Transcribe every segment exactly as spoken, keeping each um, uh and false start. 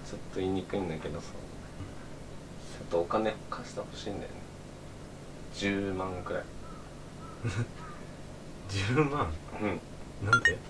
ちょっと言いにくいんだけどさ、ちょっとお金貸してほしいんだよね。じゅうまんくらい。 じゅうまん？ うん。 なんで？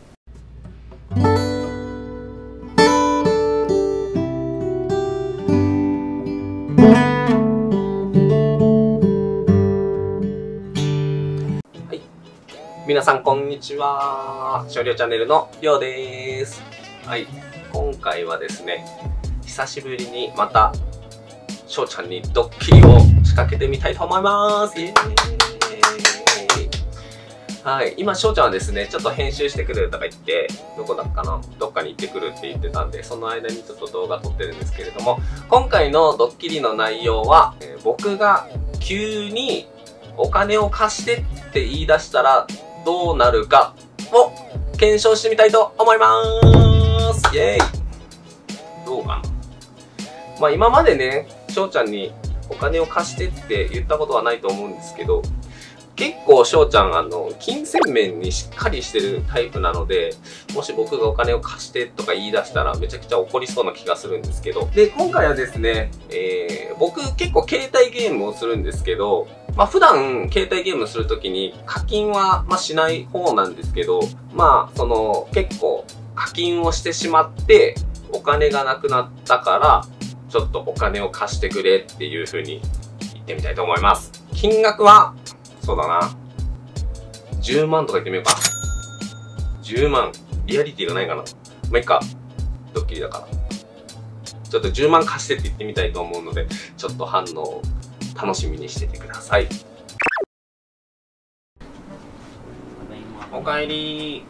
はい、皆さんこんにちは。少量チャンネルのりょうです。はい、今回はですね、久しぶりにまたしょうちゃんにドッキリを仕掛けてみたいと思います。イエーイ。はい、今しょうちゃんはですね、ちょっと編集してくるとか言って、どこだっかな、どっかに行ってくるって言ってたんで、その間にちょっと動画撮ってるんですけれども、今回のドッキリの内容は、えー、僕が急にお金を貸してって言い出したらどうなるかを検証してみたいと思います。イエーイ。どうかな。まあ今までね、しょうちゃんにお金を貸してって言ったことはないと思うんですけど、結構しょうちゃんあの金銭面にしっかりしてるタイプなので、もし僕がお金を貸してとか言い出したらめちゃくちゃ怒りそうな気がするんですけど、で今回はですね、えー、僕結構携帯ゲームをするんですけど、まあ普段携帯ゲームするときに課金はまあしない方なんですけど、まあその結構課金をしてしまってお金がなくなったからちょっとお金を貸してくれっていう風に言ってみたいと思います。金額はそうだな。じゅうまんとか言ってみようか。じゅうまん。リアリティがないかな。まあ、いっか。ドッキリだから。ちょっとじゅうまん貸してって言ってみたいと思うので、ちょっと反応を楽しみにしててください。おかえり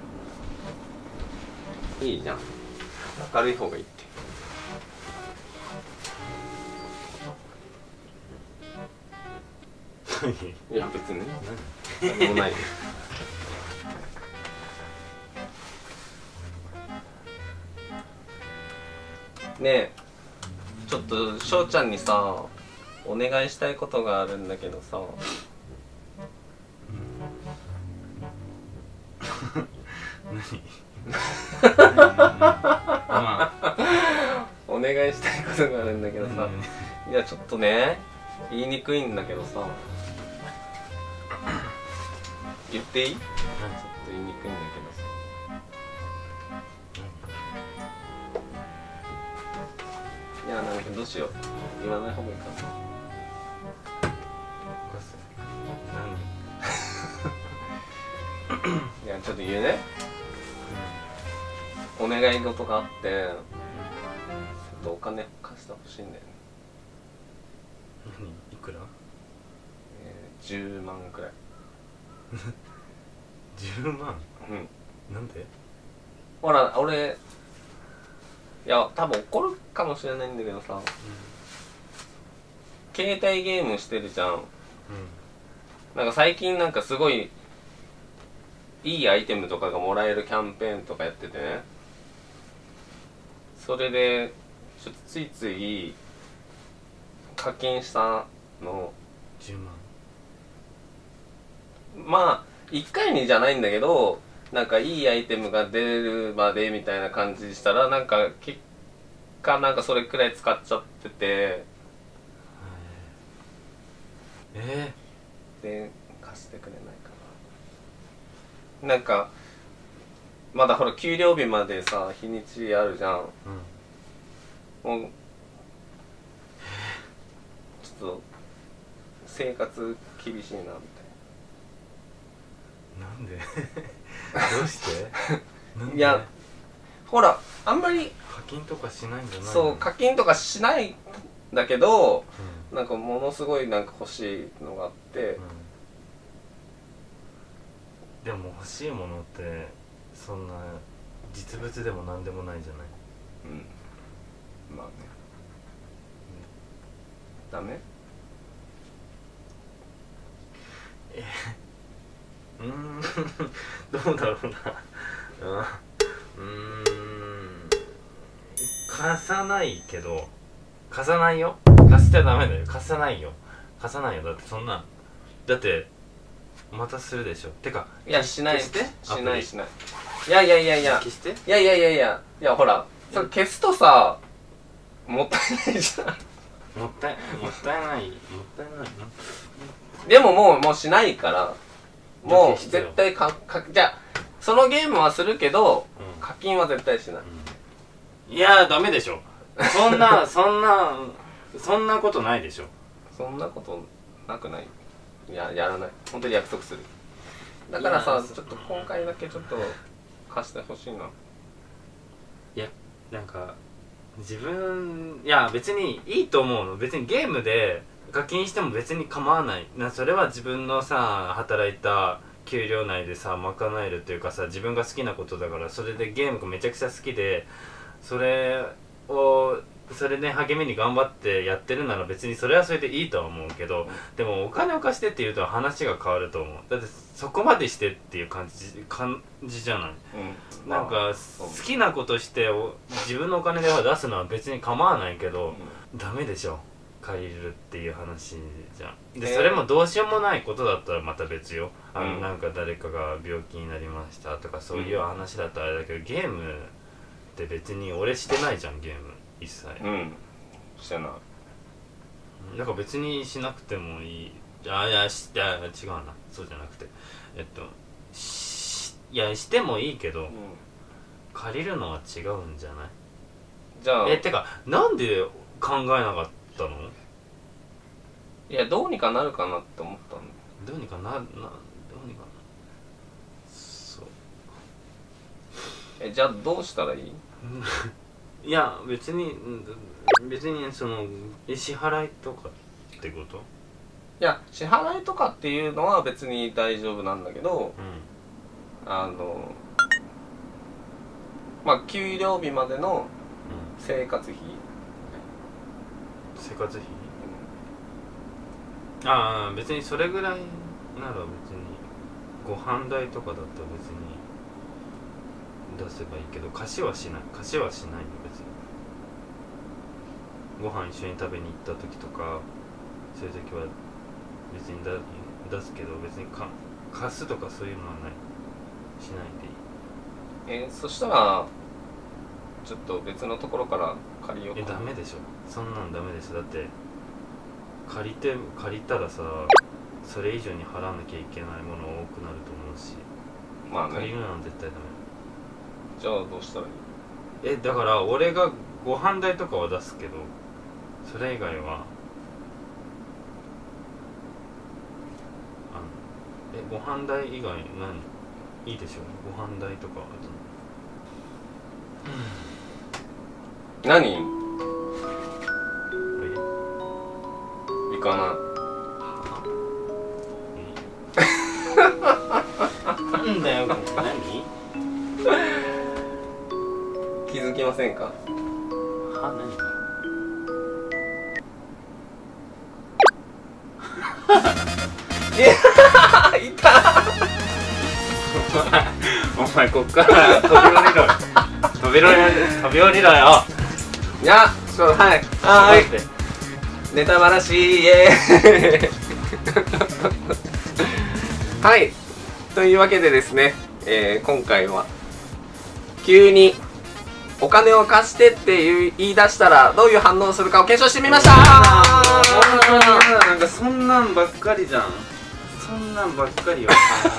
ー。いいじゃん。明るい方がいいって。いや別に何もないよ。ねえ、ちょっとしょうちゃんにさお願いしたいことがあるんだけどさ。お願いしたいことがあるんだけどさ、いやちょっとね言いにくいんだけどさ、言っていい？ちょっと言いにくいんだけどさ。いやなんかどうしよう、言わない方がいいかな。いやちょっと言うね、お願い事があって、ちょっとお金貸してほしいんだよね。 何？いくら？ えー、じゅうまんくらい。 じゅうまん？うん。なんで？ ほら俺、いや多分怒るかもしれないんだけどさ、うん、携帯ゲームしてるじゃん、うん、なんか最近なんかすごいいいアイテムとかがもらえるキャンペーンとかやっててね、それでちょっとついつい課金したの。 じゅうまん？ まあいっかいにじゃないんだけど、なんかいいアイテムが出るまでみたいな感じしたら、なんか結果なんかそれくらい使っちゃってて、 えー、で貸してくれないかな。なんかまだほら給料日までさ日にちあるじゃん、うん、もうちょっと生活厳しいなみたいな。 なんで？どうしてなんで？ いやほらあんまり課金とかしないんじゃないの？ そう課金とかしないんだけど、うん、なんかものすごいなんか欲しいのがあって、うん、 でも欲しいものってそんな実物でも何でもないじゃない。 うん、まあね、うん、ダメ？ えうーんどうだろうな。うーん貸さないけど、貸さないよ。貸しちゃダメだよ。貸さないよ。貸さないよ。だってそんな、だってまたするでしょ。てかいやしない、してしないしない。いやいやいやいや、消して。いやいやいやいやいや、ほらそれ消すとさ、 もったいないじゃん。 もったいもったいないもったいないな。 でももうもうしないからもう必要絶対かかじゃあそのゲームはするけど、 うん、 課金は絶対しない、 うん、いやーダメでしょ。そんなそんなそんなことないでしょ。 そんなことなくない。いややらない。本当に約束する。だからさちょっと今回だけちょっと貸してほしいな。 いやなんか自分いや別にいいと思うの。別にゲームで課金しても別に構わないな。それは自分のさ働いた給料内でさ賄えるというかさ、自分が好きなことだから。それでゲームがめちゃくちゃ好きでそれをそれで励みに頑張ってやってるなら別にそれはそれでいいとは思うけど、でもお金を貸してって言うと話が変わると思う。だってそこまでしてっていう感じ感じじゃない、うん、なんか、まあ、好きなことして自分のお金では出すのは別に構わないけど、うん、ダメでしょ借りるっていう話じゃん。で、えー、それもどうしようもないことだったらまた別よ。あの、うん、なんか誰かが病気になりましたとかそういう話だったらあれだけど、ゲームって別に俺してないじゃんゲーム一切。うんしてない。 だから別にしなくてもいい。あいやしいや違うな、そうじゃなくてえっとしいやしてもいいけど、うん、借りるのは違うんじゃない。 じゃあえてかなんで考えなかったの。 いやどうにかなるかなって思ったの。 どうにかななどうにかなそう。 えじゃあどうしたらいいいや別に別にその支払いとかってこと。 いや支払いとかっていうのは別に大丈夫なんだけど、うん、あのまあ給料日までの生活費、うん、 生活費、うん、ああ別にそれぐらいなら別にご飯代とかだったら別に出せばいいけど、貸しはしない貸しはしないの別に。ご飯一緒に食べに行った時とかそういう時は別にだ出すけど、別にか貸すとかそういうのはないしないでいい。 えー、そしたらちょっと別のところから借りようか。 えダメでしょそんなんダメでしょ。だって借りて借りたらさそれ以上に払わなきゃいけないもの多くなると思うし、まあね、借りるのは絶対ダメ。 じゃあどうしたらいい。 えだから俺がご飯代とかは出すけどそれ以外はあのえご飯代以外何いいでしょ。ご飯代とかは何行かない。 なんだよ何気づきませんか。 は何いやいたお前こっから飛び降りろ飛び降りろ飛び降りろよ。 いやちょっとはいはいネタばらしイエーイはいというわけでですね、えー、今回は急にお金を貸してって言い出したらどういう反応をするかを検証してみました。 なんかそんなんばっかりじゃん。そんなんばっかりよ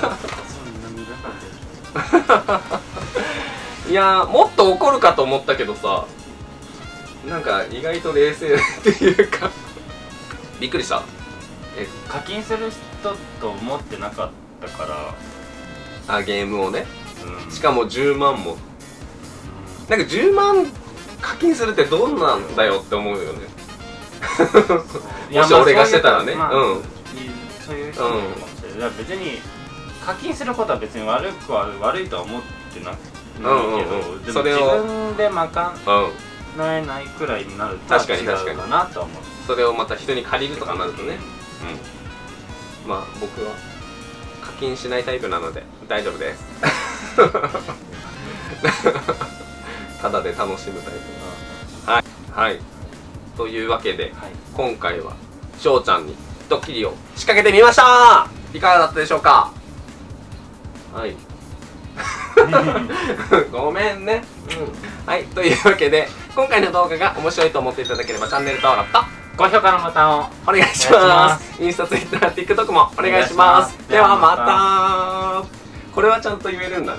いやーもっと怒るかと思ったけどさ、なんか意外と冷静っていうかびっくりした。 え課金する人と思ってなかったから。 あゲームをね、 うん、 しかもじゅうまんも、うん、なんかじゅうまん課金するってどんなんだよって思うよねもし俺がしてたらね、まあ、うんそういう人もいるかもしれない、うん、だから別に課金することは別に悪くは悪いとは思ってなくてけど、うんうんうん、でも自分で賄えないくらいになると違うかなと思う。 それをまた人に借りるとかなるとね、うん、まあ僕は課金しないタイプなので大丈夫ですただで楽しむタイプ。はい、はい、というわけで、はい、今回は翔ちゃんにドッキリを仕掛けてみました。いかがだったでしょうか。はいごめんね、うん、はいというわけで今回の動画が面白いと思っていただければチャンネル登録と高評価のボタンをお願いしますインスタ、ツイッター、TikTok もお願いしますではまた。これはちゃんと言えるんだね